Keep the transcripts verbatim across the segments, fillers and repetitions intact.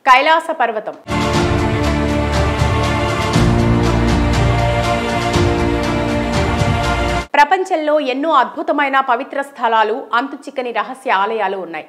కైలాస పర్వతం. ప్రపంచంలో ఎన్నో అద్భుతమైన పవిత్ర స్థలాలు, అంతుచిక్కని రహస్య ఆలయాలు ఉన్నాయి.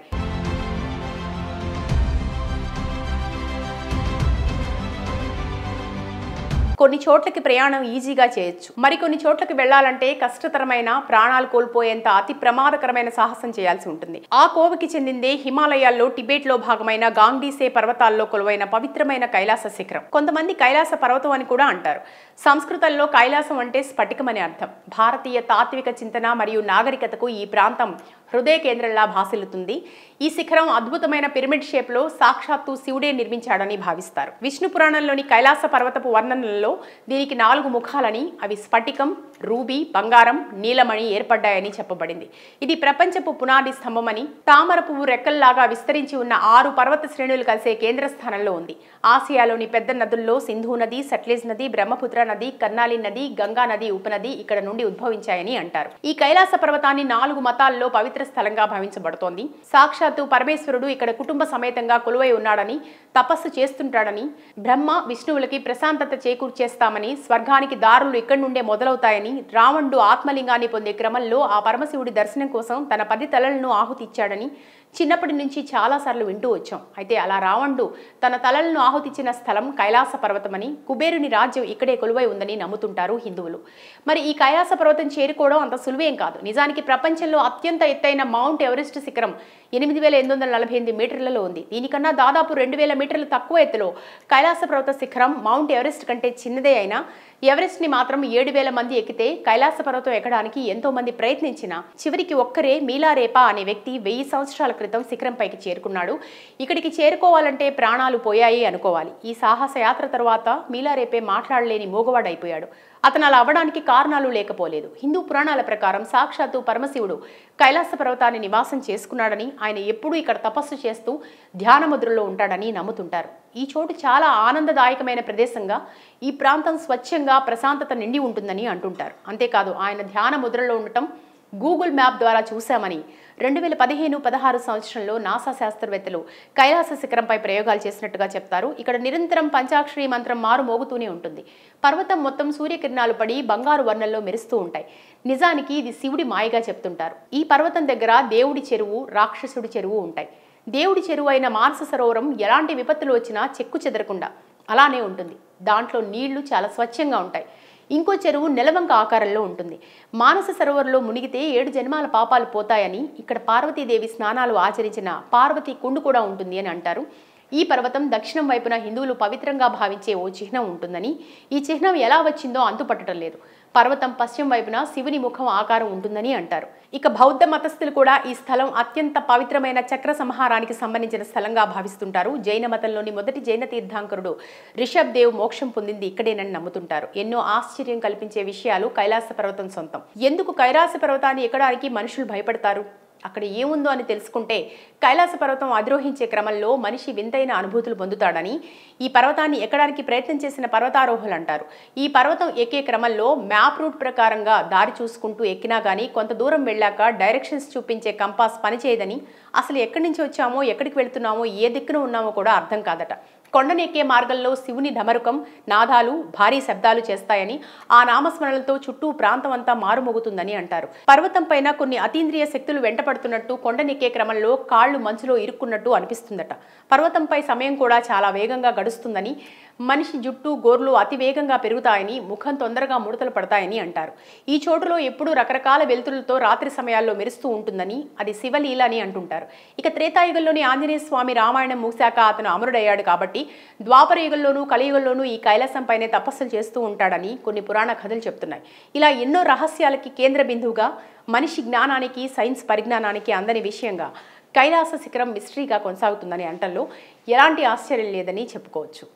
కొన్ని చోట్లకి ప్రయాణం ఈజీగా చేయొచ్చు, మరికొన్ని చోట్లకి వెళ్లాలంటే కష్టతరమైన, ప్రాణాలు కోల్పోయేంత అతి ప్రమాదకరమైన సాహసం చేయాల్సి ఉంటుంది. ఆ కోవకి చెందిందే హిమాలయాల్లో టిబెట్ లో భాగమైన గాంగ్డీసే పర్వతాల్లో కొలువైన పవిత్రమైన కైలాస శిఖరం. కొంతమంది కైలాస పర్వతం అని కూడా అంటారు. సంస్కృతంలో కైలాసం అంటే స్ఫటికం అని అర్థం. భారతీయ తాత్విక చింతన మరియు నాగరికతకు ఈ ప్రాంతం హృదయ కేంద్రంలా భాసిల్లుతుంది. ఈ శిఖరం అద్భుతమైన పిరమిడ్ షేప్ లో సాక్షాత్తు శివుడే నిర్మించాడని భావిస్తారు. విష్ణు పురాణంలోని కైలాస పర్వతపు వర్ణనలలో దీనికి నాలుగు ముఖాలని, అవి స్ఫటికం, రూబీ, బంగారం, నీలమణి ఏర్పడ్డాయని చెప్పబడింది. ఇది ప్రపంచపు పునాది స్తంభమని, తామర పువ్వు రెక్కల్లాగా విస్తరించి ఉన్న ఆరు పర్వత శ్రేణులు కలిసే కేంద్ర స్థానంలో ఉంది. ఆసియాలోని పెద్ద నదుల్లో సింధు నది, సట్లెజ్ నది, బ్రహ్మపుత్ర నది, కర్నాలి నది, గంగా నది ఉపనది ఇక్కడ నుండి ఉద్భవించాయని అంటారు. ఈ కైలాస పర్వతాన్ని నాలుగు మతాల్లో పవిత్ర స్థలంగా భావించబడుతోంది. సాక్షాత్తు పరమేశ్వరుడు ఇక్కడ కుటుంబ సమేతంగా కొలువై ఉన్నాడని, తపస్సు చేస్తుంటాడని, బ్రహ్మ విష్ణువులకి ప్రశాంతత చేకూర్చేస్తామని, స్వర్గానికి దారులు ఇక్కడి నుండే మొదలవుతాయని, రావణుడు ఆత్మలింగాన్ని పొందే క్రమంలో ఆ పరమశివుడి దర్శనం కోసం తన పది తలలను ఆహుతి ఇచ్చాడని చిన్నప్పటి నుంచి చాలా సార్లు వింటూ వచ్చాం. అయితే అలా రావణుడు తన తలలను ఆహుతిచ్చిన స్థలం కైలాస పర్వతమని, కుబేరుని రాజ్యం ఇక్కడే కొలువై ఉందని నమ్ముతుంటారు హిందువులు. మరి ఈ కైలాస పర్వతం చేరుకోవడం అంత సులువేం కాదు. నిజానికి ప్రపంచంలో అత్యంత ఎత్తైన మౌంట్ ఎవరెస్ట్ శిఖరం ఎనిమిది వేల ఎనిమిది వందల నలభై ఎనిమిది మీటర్లలో ఉంది. దీనికన్నా దాదాపు రెండు వేల మీటర్లు తక్కువ ఎత్తులో కైలాస పర్వత శిఖరం మౌంట్ ఎవరెస్ట్ కంటే చిన్నదే అయినా ఎవరెస్ట్ ని మాత్రం ఏడు వేల మంది ఎక్కితే కైలాస పర్వతం ఎక్కడానికి ఎంతో మంది ప్రయత్నించినా చివరికి ఒక్కరే మీలారేపా అనే వ్యక్తి వెయ్యి సంవత్సరాల క్రితం శిఖరం పైకి చేరుకున్నాడు. ఇక్కడికి చేరుకోవాలంటే ప్రాణాలు పోయాయి అనుకోవాలి. ఈ సాహస యాత్ర తర్వాత మీలారేపే మాట్లాడలేని మూగవాడైపోయాడు. అతను అలా అవ్వడానికి కారణాలు లేకపోలేదు. హిందూ పురాణాల ప్రకారం సాక్షాత్తు పరమశివుడు కైలాస పర్వతాన్ని నివాసం చేసుకున్నాడని, ఆయన ఎప్పుడూ ఇక్కడ తపస్సు చేస్తూ ధ్యాన ముద్రలో ఉంటాడని నమ్ముతుంటారు. ఈ చోటు చాలా ఆనందదాయకమైన ప్రదేశంగా, ఈ ప్రాంతం స్వచ్ఛంగా ప్రశాంతత నిండి ఉంటుందని అంటుంటారు. అంతేకాదు ఆయన ధ్యాన ముద్రలో ఉండటం గూగుల్ మ్యాప్ ద్వారా చూశామని రెండు వేల పదిహేను పదహారు సంవత్సరంలో నాసా శాస్త్రవేత్తలు కైలాస శిఖరంపై ప్రయోగాలు చేసినట్టుగా చెప్తారు. ఇక్కడ నిరంతరం పంచాక్షరి మంత్రం మారు మోగుతూనే ఉంటుంది. పర్వతం మొత్తం సూర్యకిరణాలు పడి బంగారు వర్ణంలో మెరుస్తూ ఉంటాయి. నిజానికి ఇది శివుడి మాయగా చెప్తుంటారు. ఈ పర్వతం దగ్గర దేవుడి చెరువు, రాక్షసుడి చెరువు ఉంటాయి. దేవుడి చెరువు అయిన మానస సరోవరం ఎలాంటి విపత్తులు వచ్చినా చెక్కు చెదరకుండా అలానే ఉంటుంది. దాంట్లో నీళ్లు చాలా స్వచ్ఛంగా ఉంటాయి. ఇంకో చెరువు నెలవంక ఆకారంలో ఉంటుంది. మానస సరోవరంలో మునిగితే ఏడు జన్మాల పాపాలు పోతాయని, ఇక్కడ పార్వతీదేవి స్నానాలు ఆచరించిన పార్వతీ కుండు కూడా ఉంటుంది అని అంటారు. ఈ పర్వతం దక్షిణం వైపున హిందువులు పవిత్రంగా భావించే ఓ చిహ్నం ఉంటుందని, ఈ చిహ్నం ఎలా వచ్చిందో అంతుపట్టడం లేదు. పర్వతం పశ్చిమ వైపున శివుని ముఖం ఆకారం ఉంటుందని అంటారు. ఇక బౌద్ధ మతస్థులు కూడా ఈ స్థలం అత్యంత పవిత్రమైన చక్ర సంహారానికి సంబంధించిన స్థలంగా భావిస్తుంటారు. జైన మతంలోని మొదటి జైన తీర్థాంకరుడు రిషబ్ దేవ్ మోక్షం పొందింది ఇక్కడేనని నమ్ముతుంటారు. ఎన్నో ఆశ్చర్యం కల్పించే విషయాలు కైలాస పర్వతం సొంతం. ఎందుకు కైలాస పర్వతాన్ని ఎక్కడానికి మనుషులు భయపడతారు? అక్కడ ఏముందో అని తెలుసుకుంటే కైలాస పర్వతం అధిరోహించే క్రమంలో మనిషి వింతైన అనుభూతులు పొందుతాడని ఈ పర్వతాన్ని ఎక్కడానికి ప్రయత్నం చేసిన పర్వతారోహులు అంటారు. ఈ పర్వతం ఎక్కే క్రమంలో మ్యాప్ రూట్ ప్రకారంగా దారి చూసుకుంటూ ఎక్కినా కానీ కొంత దూరం వెళ్ళాక డైరెక్షన్స్ చూపించే కంపాస్ పనిచేయదని, అసలు ఎక్కడి నుంచి వచ్చామో, ఎక్కడికి వెళ్తున్నామో, ఏ దిక్కున ఉన్నామో కూడా అర్థం కాదట. కొండను ఎక్కే మార్గంలో శివుని ఢమరుకం, నాదాలు, భారీ శబ్దాలు చేస్తాయని, ఆ నామస్మరణలతో చుట్టూ ప్రాంతం అంతా మారుమోగుతుందని అంటారు. పర్వతం పైన కొన్ని అతీంద్రియ శక్తులు వెంటపడుతున్నట్టు, కొండనెక్కే క్రమంలో కాళ్లు మంచులో ఇరుక్కున్నట్టు అనిపిస్తుందట. పర్వతంపై సమయం కూడా చాలా వేగంగా గడుస్తుందని, మనిషి జుట్టు, గోర్లు అతి వేగంగా పెరుగుతాయని, ముఖం తొందరగా ముడతలు పడతాయని అంటారు. ఈ చోటులో ఎప్పుడూ రకరకాల వెలుతురులతో రాత్రి సమయాల్లో మెరుస్తూ ఉంటుందని, అది శివలీల అని అంటుంటారు. ఇక త్రేతాయుగంలోని ఆంజనేయ స్వామి రామాయణం ముగిశాక అతను అమరుడయ్యాడు కాబట్టి ద్వాపర యుగంలోనూ కలియుగంలోనూ ఈ కైలాసం పైనే తపస్సులు చేస్తూ ఉంటాడని కొన్ని పురాణ కథలు చెప్తున్నాయి. ఇలా ఎన్నో రహస్యాలకి కేంద్ర బిందువుగా, మనిషి జ్ఞానానికి, సైన్స్ పరిజ్ఞానానికి అందని విషయంగా కైలాస శిఖరం మిస్టరీగా కొనసాగుతుందని అంటల్లో ఎలాంటి ఆశ్చర్యం లేదని చెప్పుకోవచ్చు.